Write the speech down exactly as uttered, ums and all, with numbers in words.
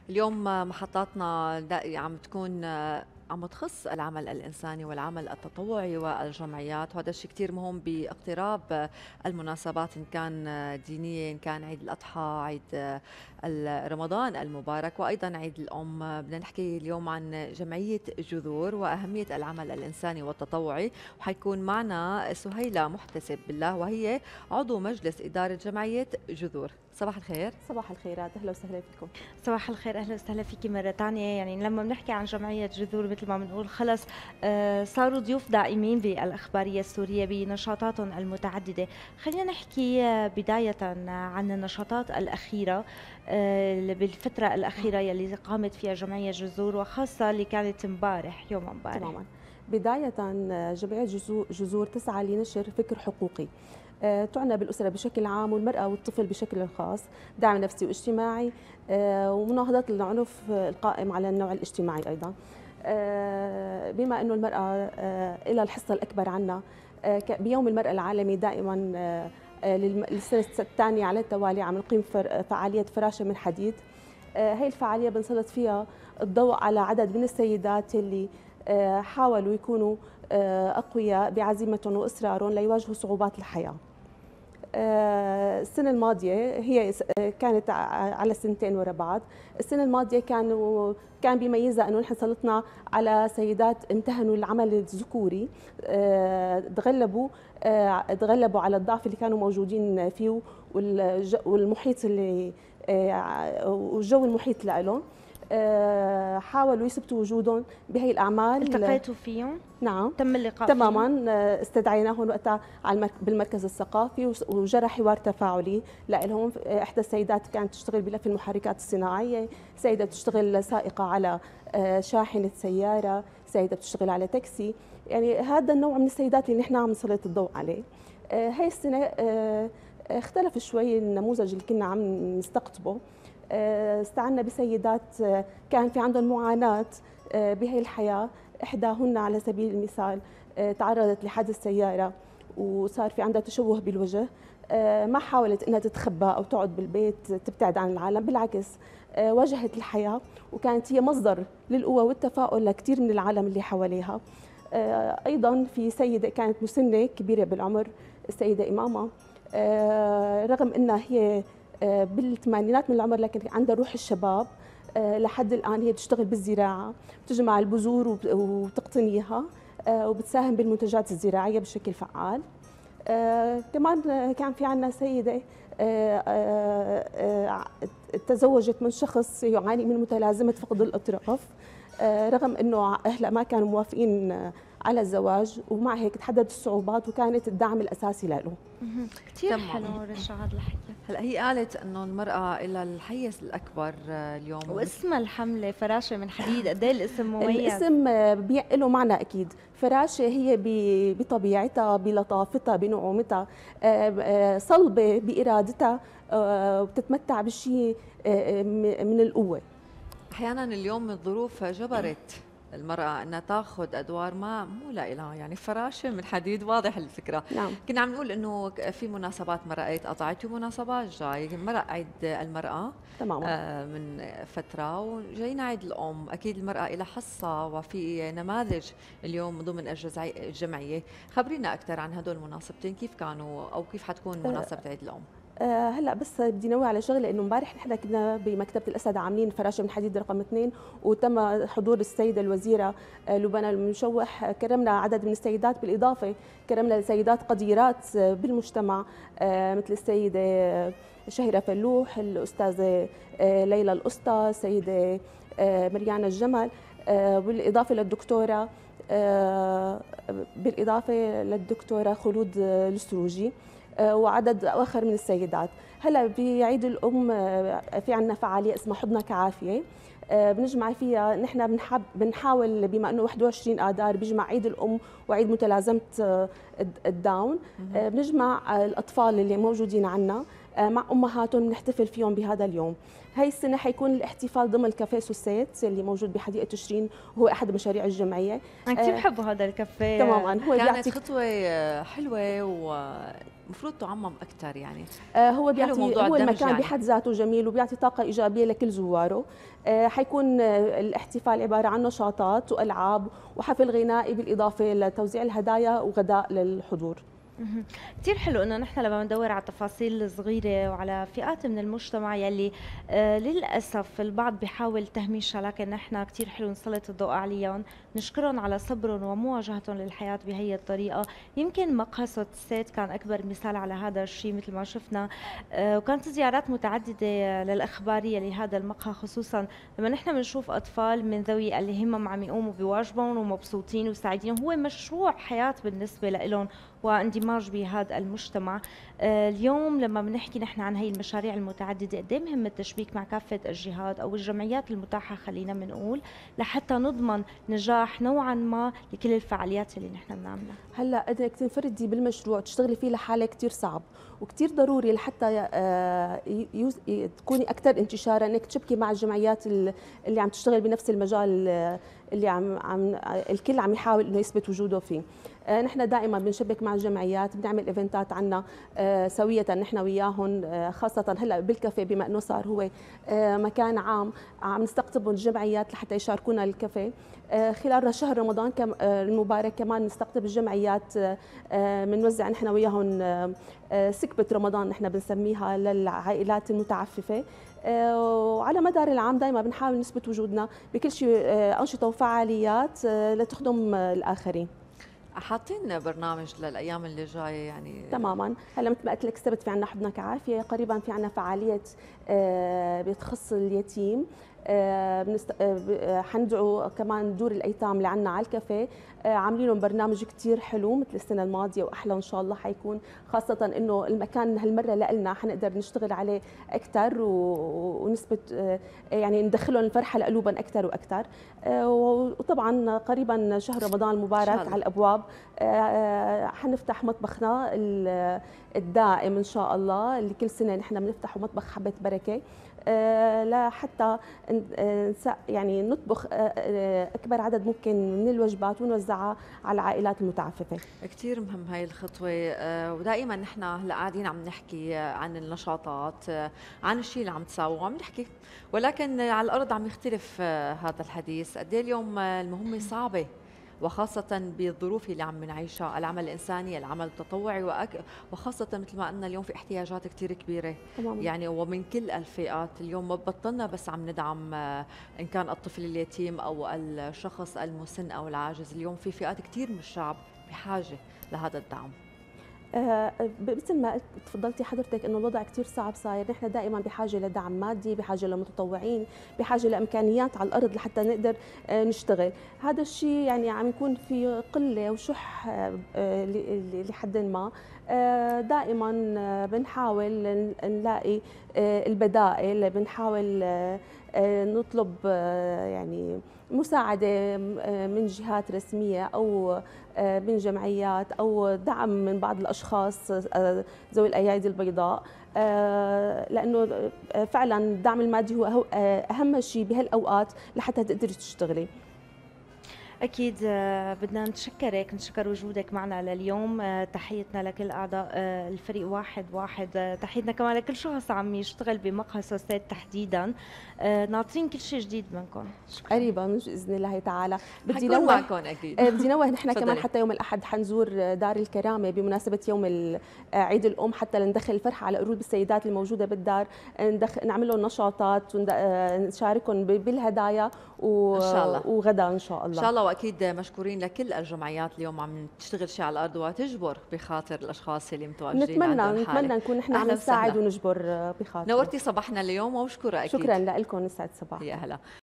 اليوم محطاتنا دا- عم تكون عم تخص العمل الإنساني والعمل التطوعي والجمعيات، وهذا الشيء كتير مهم باقتراب المناسبات، إن كان دينية، إن كان عيد الأضحى، عيد رمضان المبارك، وأيضا عيد الأم. بدنا نحكي اليوم عن جمعية جذور وأهمية العمل الإنساني والتطوعي، وحيكون معنا سهيلة محتسب بالله، وهي عضو مجلس إدارة جمعية جذور. صباح الخير. صباح الخيرات، اهلا وسهلا فيكم. صباح الخير، اهلا وسهلا فيكي مره ثانيه. يعني لما بنحكي عن جمعيه جذور مثل ما بنقول خلص آه صاروا ضيوف دائمين بالاخباريه السوريه بنشاطاتهم المتعدده. خلينا نحكي آه بدايه عن النشاطات الاخيره آه بالفتره الاخيره يلي قامت فيها جمعيه جذور، وخاصه اللي كانت امبارح يوم امبارح. تماما. بدايه جمعيه جذور تسعى لنشر فكر حقوقي تعنى بالأسرة بشكل عام والمرأة والطفل بشكل خاص، دعم نفسي واجتماعي ومناهضة العنف القائم على النوع الاجتماعي أيضا. بما أنه المرأة إلى الحصة الأكبر عنا بيوم المرأة العالمي دائما للسنة الثانية على التوالي عم نقيم فعالية فراشة من حديد. هي الفعالية بنسلط فيها الضوء على عدد من السيدات اللي حاولوا يكونوا أقوياء بعزيمتهم وإصرارهم ليواجهوا صعوبات الحياة. السنة الماضية هي كانت على سنتين ورا بعض. السنة الماضية كانوا كان بيميزها انه نحن سلطنا على سيدات امتهنوا العمل الذكوري، تغلبوا تغلبوا على الضعف اللي كانوا موجودين فيه والمحيط اللي والجو المحيط لهم. حاولوا يثبتوا وجودهم بهي الاعمال. التقيتوا فيهم؟ نعم تم اللقاء تماما فيهم؟ استدعيناهم وقتها على بالمركز الثقافي وجرى حوار تفاعلي لهم. احدى السيدات كانت تشتغل بلف المحركات الصناعيه، سيده بتشتغل سائقه على شاحنه سياره، سيده بتشتغل على تاكسي. يعني هذا النوع من السيدات اللي نحن عم نسلط الضوء عليه. هي السنه اختلف شوي النموذج اللي كنا عم نستقطبه. استعنا بسيدات كان في عندهم معاناة بهي الحياة. إحداهن على سبيل المثال تعرضت لحادث سيارة وصار في عندها تشوه بالوجه. ما حاولت أنها تتخبى أو تقعد بالبيت تبتعد عن العالم، بالعكس واجهت الحياة وكانت هي مصدر للقوة والتفاؤل لكثير من العالم اللي حواليها. أيضا في سيدة كانت مسنة كبيرة بالعمر، السيدة إمامة، رغم أنها هي بالثمانينات من العمر لكن عندها روح الشباب. لحد الآن هي بتشتغل بالزراعة، بتجمع البذور وبتقتنيها وبتساهم بالمنتجات الزراعية بشكل فعال. كمان كان في عنا سيدة تزوجت من شخص يعاني من متلازمة فقد الأطراف، رغم أنه أهلها ما كانوا موافقين على الزواج، ومع هيك تحدد الصعوبات وكانت الدعم الأساسي له. كثير حلو رشا هذا الحكي. هلا هي قالت انه المرأة إلى الحيز الأكبر اليوم، واسمها الحملة فراشة من حديد، قد ايه الاسم مميز. الاسم له معنى أكيد. فراشة هي بطبيعتها بلطافتها بنعومتها صلبة بإرادتها وبتتمتع بشيء من القوة. أحيانا اليوم الظروف جبرت المرأة أنها تاخذ أدوار ما مو لها، يعني فراشة من حديد، واضح الفكرة. نعم. كنا عم نقول إنه في مناسبات مرقت قطعت ومناسبات جاي، مرق عيد المرأة تماما آه من فترة، وجاينا عيد الأم. أكيد المرأة لها حصة وفي نماذج اليوم ضمن الجمعية. خبرينا أكثر عن هدول المناسبتين، كيف كانوا أو كيف حتكون مناسبة عيد الأم؟ أه هلا بس بدي نوه على شغله، انه امبارح نحن كنا بمكتبه الاسد عاملين فراشه من حديد رقم اثنين، وتم حضور السيده الوزيره لبنى المشوح. كرمنا عدد من السيدات، بالاضافه كرمنا سيدات قديرات بالمجتمع مثل السيده شهيره فلوح، الاستاذه ليلى القسطى، السيده مريانا الجمل، بالاضافه للدكتوره بالاضافه للدكتوره خلود السروجي وعدد اخر من السيدات. هلا بعيد الام في عندنا فعاليه اسمها حضنك عافيه، بنجمع فيها نحن بنحب بنحاول بما انه واحد وعشرين اذار بيجمع عيد الام وعيد متلازمه الداون، بنجمع الاطفال اللي موجودين عندنا مع امهاتهم نحتفل فيهم بهذا اليوم. هاي السنه حيكون الاحتفال ضمن كافيه سوسيت اللي موجود بحديقه تشرين، وهو احد مشاريع الجمعيه. انا كثير بحبه هذا الكافيه. تماما، هو كانت بيعطي خطوه حلوه ومفروض تعمم اكثر يعني. آه هو بيعطي هو المكان يعني بحد ذاته جميل وبيعطي طاقه ايجابيه لكل زواره. آه حيكون آه الاحتفال عباره عن نشاطات والعاب وحفل غنائي بالاضافه لتوزيع الهدايا وغداء للحضور. كثير حلو انه نحن لما ندور على تفاصيل صغيره وعلى فئات من المجتمع يلي آه للاسف البعض بيحاول تهميشها، لكن نحن كثير حلو نسلط الضوء عليهم، نشكرهم على صبرهم ومواجهتهم للحياه بهي الطريقه. يمكن مقهى سوسيت كان اكبر مثال على هذا الشيء مثل ما شفنا، آه وكانت زيارات متعدده للاخباريه لهذا المقهى، خصوصا لما نحن بنشوف اطفال من ذوي اللي هم عم يقوموا بواجبهم ومبسوطين وسعيدين، هو مشروع حياه بالنسبه لهم واندماج بهذا المجتمع. آه اليوم لما بنحكي نحن عن هي المشاريع المتعدده، قد ايه مهم التشبيك مع كافه الجهات او الجمعيات المتاحه خلينا بنقول، لحتى نضمن نجاح نوعا ما لكل الفعاليات اللي نحن بنعملها. هلا انك تنفردي بالمشروع تشتغلي فيه لحالك كثير صعب وكثير ضروري لحتى آه تكوني اكثر انتشارا، انك تشبكي مع الجمعيات اللي عم تشتغل بنفس المجال اللي عم عم الكل عم يحاول انه يثبت وجوده فيه. آه نحن دائما بنشبك مع الجمعيات، بنعمل ايفنتات عنا آه سويه نحن وياهم، آه خاصه هلا بالكافيه بما انه صار هو آه مكان عام عم نستقطب الجمعيات لحتى يشاركونا الكافيه. آه خلال شهر رمضان كم آه المبارك كمان نستقطب الجمعيات، بنوزع آه نحن وياهم آه سكبة رمضان نحن بنسميها للعائلات المتعففه. آه وعلى مدار العام دائما بنحاول نثبت وجودنا بكل شيء، آه انشطه وفعاليات آه لتخدم آه الاخرين. حاطين برنامج للايام اللي جايه يعني؟ تماما. هلا مثل ما قلت لك السبت في عندنا حضنك عافيه، قريبا في عندنا فعاليه آه بتخص اليتيم، آه بنست... آه حندعو كمان دور الايتام اللي عندنا على الكافيه، آه عاملين لهم برنامج كثير حلو مثل السنه الماضيه واحلى ان شاء الله حيكون، خاصه انه المكان هالمره لنا حنقدر نشتغل عليه اكثر و... ونثبت آه يعني ندخلهم الفرحه لقلوبهم اكثر واكثر. آه وطبعا قريبا شهر رمضان المبارك على الابواب، آه حنفتح مطبخنا الدائم ان شاء الله اللي كل سنه نحن بنفتحه، مطبخ حبه بركه، آه لحتى يعني نطبخ آه اكبر عدد ممكن من الوجبات ونوزعها على العائلات المتعففه. كثير مهم هاي الخطوه، آه ودائما نحن هلا قاعدين عم نحكي عن النشاطات، آه عن الشيء اللي عم تساووه عم نحكي، ولكن على الارض عم يختلف آه هذا الحديث. قد ايه اليوم المهمه صعبه، وخاصة بالظروف اللي عم نعيشها، العمل الإنساني، العمل التطوعي، وأك... وخاصة مثل ما قلنا اليوم في احتياجات كتير كبيرة طبعا. يعني ومن كل الفئات. اليوم ما بطلنا بس عم ندعم إن كان الطفل اليتيم أو الشخص المسن أو العاجز، اليوم في فئات كتير من الشعب بحاجة لهذا الدعم. آه مثل ما تفضلتي حضرتك انه الوضع كثير صعب صاير، نحن دائما بحاجه لدعم مادي، بحاجه لمتطوعين، بحاجه لامكانيات على الارض لحتى نقدر آه نشتغل. هذا الشيء يعني عم يكون في قله وشح آه لحد ما، آه دائما بنحاول نلاقي آه البدائل، بنحاول آه نطلب آه يعني مساعدة من جهات رسمية أو من جمعيات أو دعم من بعض الأشخاص ذوي الأيادي البيضاء، لأنه فعلا الدعم المادي هو أهم شيء بهالأوقات لحتى تقدري تشتغلي. أكيد بدنا نتشكرك، نشكر وجودك معنا لليوم، تحيتنا لكل أعضاء الفريق واحد واحد، تحيتنا كمان لكل شخص عم يشتغل بمقهى سوسيت تحديدا، ناطرين كل شيء جديد منكم. قريبا بإذن الله تعالى. بدي نوه معكم أكيد. بدي نوه نحن كمان حتى يوم الأحد حنزور دار الكرامة بمناسبة يوم عيد الأم، حتى لندخل الفرحة على قلوب السيدات الموجودة بالدار، ندخل نعمل لهم نشاطات ونشاركهم بالهدايا و... إن شاء الله. وغدا إن شاء الله. إن شاء الله. واكيد مشكورين لكل الجمعيات اليوم عم تشتغل شيء على الارض وتجبر بخاطر الاشخاص اللي متواجدين. نتمنى نتمنى نكون نحن عم نساعد ونجبر بخاطر. نورتي صباحنا اليوم ومشكوره اكيد. شكرا لكم، يسعد صباحكم. يا هلا.